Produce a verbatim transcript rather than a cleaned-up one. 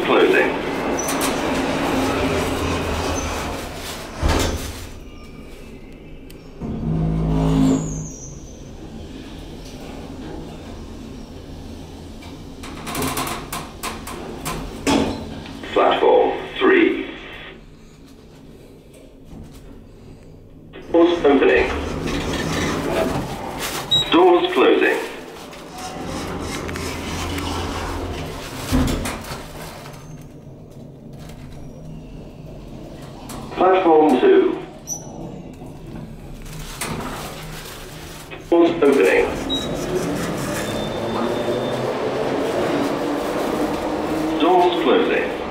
Doors closing. Platform three. Doors opening. Doors closing. Platform two. Doors opening. Doors closing.